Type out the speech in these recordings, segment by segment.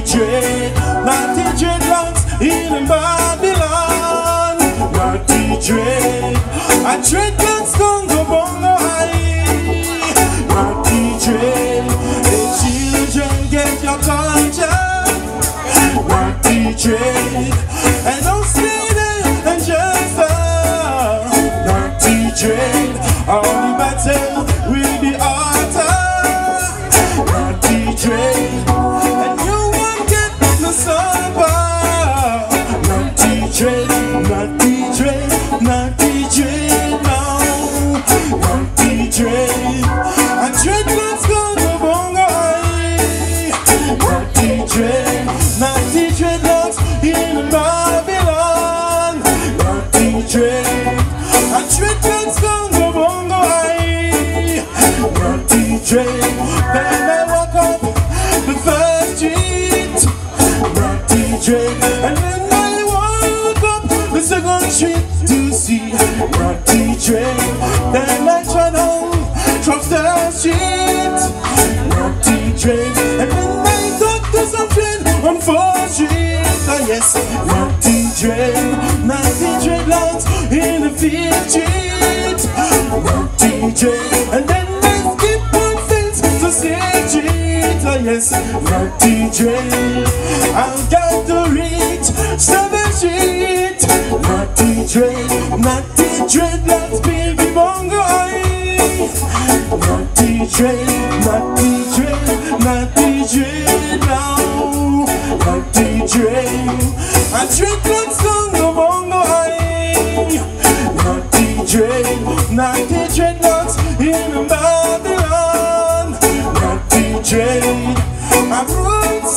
dread, naughty dreadlocks in Babylon. Naughty dread, a dreadlocks Congo Bongo high. Naughty dread, the children get your culture. Naughty dread, and don't stay there and just naughty dread, all the battle will be altered. Naughty dread, and you won't get no supper. Naughty dread, naughty dread, naughty dread now. Naughty dread, and dreadlocks Congo Bongo high. Naughty dread, naughty dreadlocks in Babylon. Naughty dread, and dreadlocks Congo Bongo high. Naughty dread, then I walk up the first street. Naughty dread, and then I walk up the second street to see. Naughty dread, then I try down the street. Naughty dread, and then I talk to some friend on 4th Street. Ah yes, naughty dreadlocks in the 5th Street. Naughty dread, and then I skip one fence to 6th Street. Ah yes, naughty dread, I've got to reach 7th Street. Naughty dreadlocks, baby bongo high. Naughty dread, naughty dread, naughty dread now. Naughty dread, a dreadlocks Congo Bongo high. Naughty dreadlocks in Babylon. Naughty dread, a roots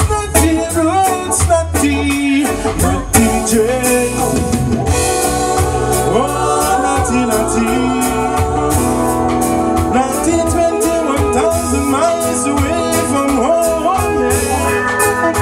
naughty, naughty dread. Oh, naughty, naughty. 21,000 miles away from home, yeah.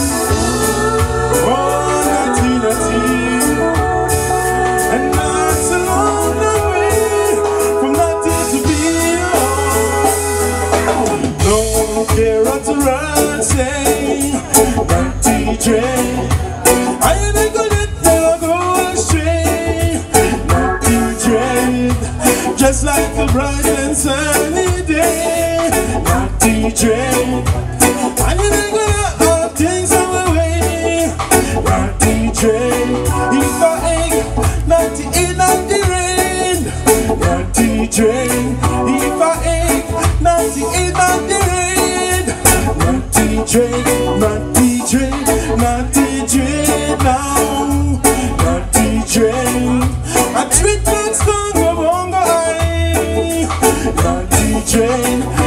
Oh, naughty, naughty, and not so long away from naughty to be home. Don't care what the run say, naughty dread, I ain't gonna let go astray. Naughty dread, just like a bright and sunny day. Naughty dread, I ain't gonna have things our way. Naughty dread, if I ain't naughty in the rain. Naughty dread, if I ain't naughty in the rain. Naughty dread, naughty dread, naughty dread now. Naughty dread, a dreadlocks Congo Bongo high. Naughty dread,